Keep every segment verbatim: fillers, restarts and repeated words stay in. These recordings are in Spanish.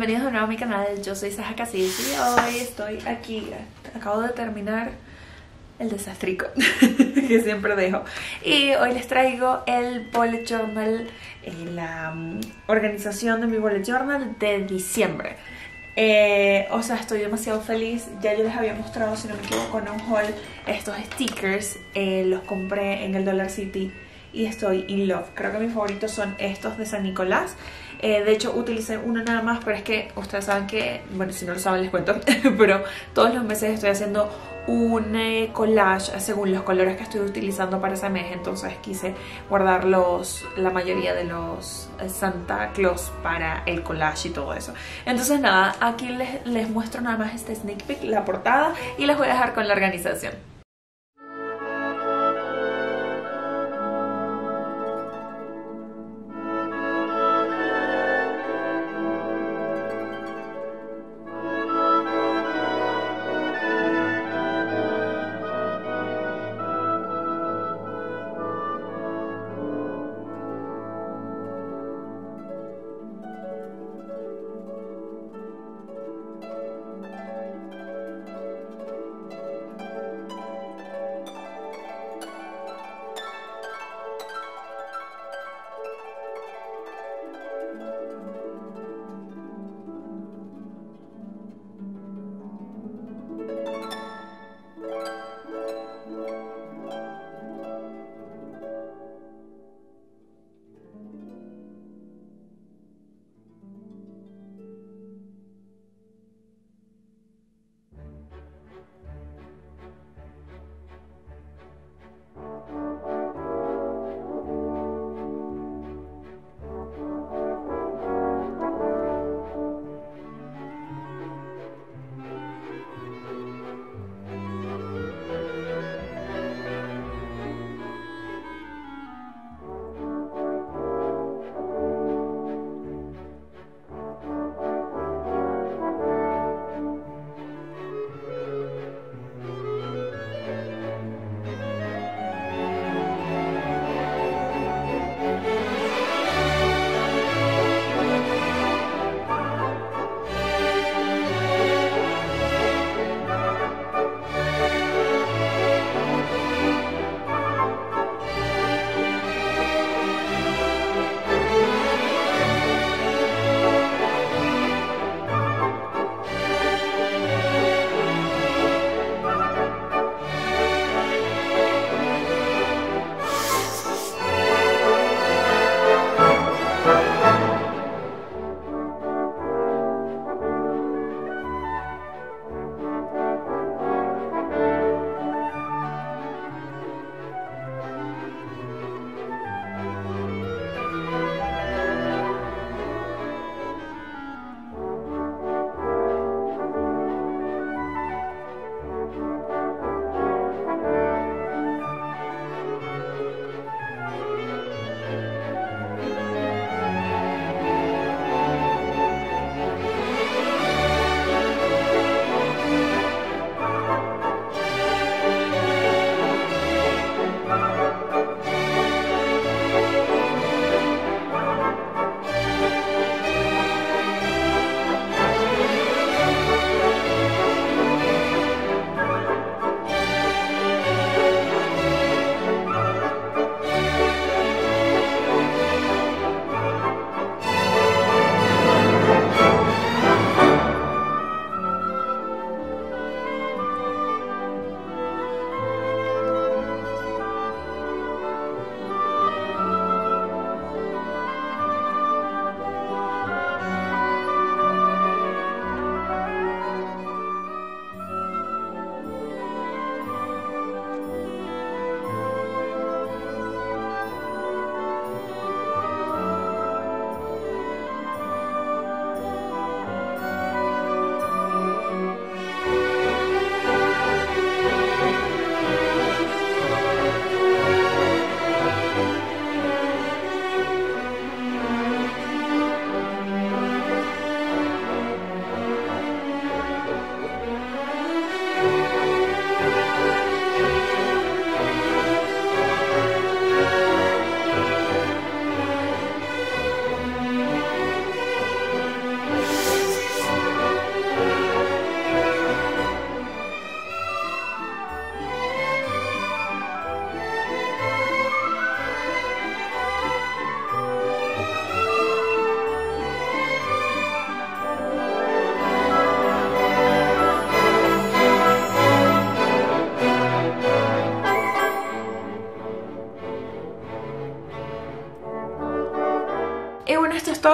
bienvenidos de nuevo a mi canal. Yo soy Saja Casillas y hoy estoy aquí. Acabo de terminar el desastrico que siempre dejo. Y hoy les traigo el bullet journal, eh, la um, organización de mi bullet journal de diciembre. Eh, o sea, estoy demasiado feliz. Ya yo les había mostrado, si no me equivoco, en un haul estos stickers. Eh, los compré en el Dollar City y estoy in love. Creo que mis favoritos son estos de San Nicolás. Eh, de hecho utilicé uno nada más, pero es que ustedes saben que, bueno, si no lo saben les cuento, pero todos los meses estoy haciendo un eh, collage según los colores que estoy utilizando para ese mes. Entonces quise guardar los, la mayoría de los eh, Santa Claus para el collage y todo eso. Entonces nada, aquí les, les muestro nada más este sneak peek, la portada, y les voy a dejar con la organización.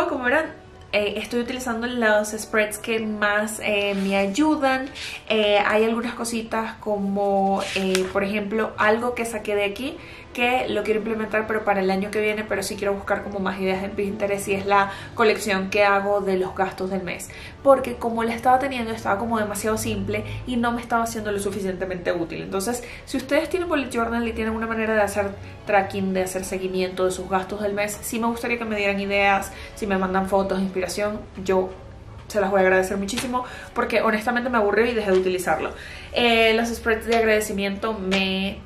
yo, como verán, Eh, estoy utilizando los spreads que más eh, me ayudan. Eh, hay algunas cositas como, eh, por ejemplo, algo que saqué de aquí que lo quiero implementar pero para el año que viene, pero sí quiero buscar como más ideas en Pinterest, y es la colección que hago de los gastos del mes, porque como la estaba teniendo estaba como demasiado simple y no me estaba haciendo lo suficientemente útil. Entonces, si ustedes tienen bullet journal y tienen una manera de hacer tracking, de hacer seguimiento de sus gastos del mes, sí me gustaría que me dieran ideas, si me mandan fotos, inspiración, yo se las voy a agradecer muchísimo, porque honestamente me aburrió y dejé de utilizarlo. Eh, los spreads de agradecimiento me...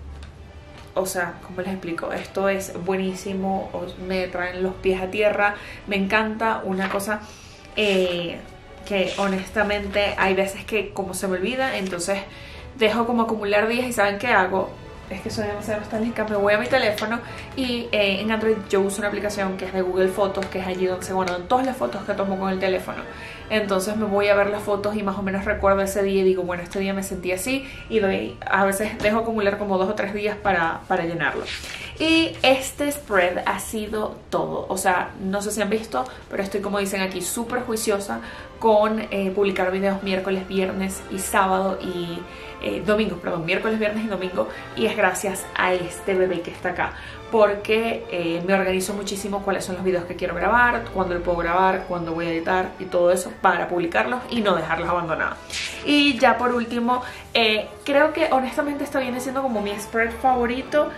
O sea, ¿cómo les explico? Esto es buenísimo, me traen los pies a tierra, me encanta. Una cosa eh, que honestamente hay veces que como se me olvida, entonces dejo como acumular días y ¿saben qué hago? Es que soy demasiado nostálgica, me voy a mi teléfono y eh, en Android yo uso una aplicación que es de Google Fotos, que es allí donde se guardan todas las fotos que tomo con el teléfono. Entonces me voy a ver las fotos y más o menos recuerdo ese día y digo, bueno, este día me sentí así, y doy, a veces dejo acumular como dos o tres días para, para llenarlo. Y este spread ha sido todo. O sea, no sé si han visto, pero estoy, como dicen aquí, súper juiciosa con eh, publicar videos miércoles, viernes y sábado y eh, domingo, perdón, miércoles, viernes y domingo, y es gracias a este bebé que está acá, porque eh, me organizo muchísimo cuáles son los videos que quiero grabar, cuándo lo puedo grabar, cuándo voy a editar y todo eso para publicarlos y no dejarlos abandonados. Y ya por último, eh, creo que honestamente esto viene siendo como mi spread favorito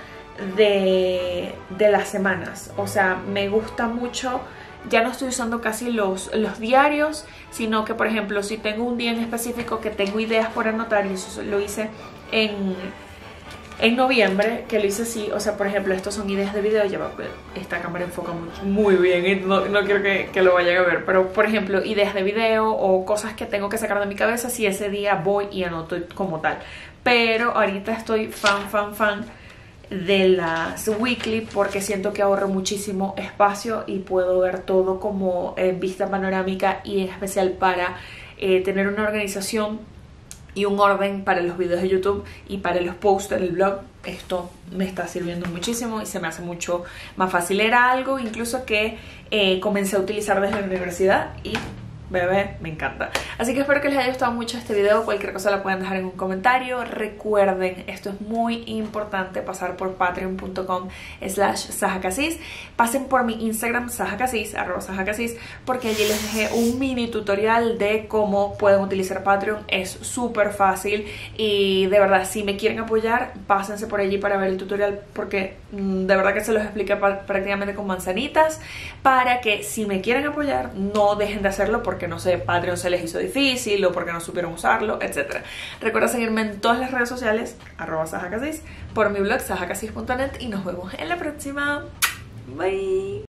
de, de las semanas. O sea, me gusta mucho. Ya no estoy usando casi los, los diarios, sino que, por ejemplo, si tengo un día en específico que tengo ideas por anotar, y eso lo hice en, en noviembre, que lo hice así. O sea, por ejemplo, estos son ideas de video. Ya va, esta cámara enfoca muy, muy bien y no, no quiero que, que lo vayan a ver, pero por ejemplo, ideas de video o cosas que tengo que sacar de mi cabeza, si ese día voy y anoto como tal. Pero ahorita estoy fan, fan, fan de las weekly, porque siento que ahorro muchísimo espacio y puedo ver todo como en vista panorámica, y en especial para eh, tener una organización y un orden para los videos de YouTube y para los posts en el blog. Esto me está sirviendo muchísimo y se me hace mucho más fácil. Era algo incluso que eh, comencé a utilizar desde la universidad y bebé, me encanta. Así que espero que les haya gustado mucho este video. Cualquier cosa la pueden dejar en un comentario. Recuerden, esto es muy importante, pasar por patreon punto com slash sajacasis. Pasen por mi Instagram, sajacasis, arroba sajacasis, porque allí les dejé un mini tutorial de cómo pueden utilizar Patreon. Es súper fácil y de verdad, si me quieren apoyar, pásense por allí para ver el tutorial, porque mmm, de verdad que se los expliqué prácticamente con manzanitas, para que si me quieren apoyar no dejen de hacerlo porque, no sé, Patreon se les hizo difícil o porque no supieron usarlo, etcétera. Recuerda seguirme en todas las redes sociales, arroba sajacasis, por mi blog sajacasis punto net, y nos vemos en la próxima. Bye.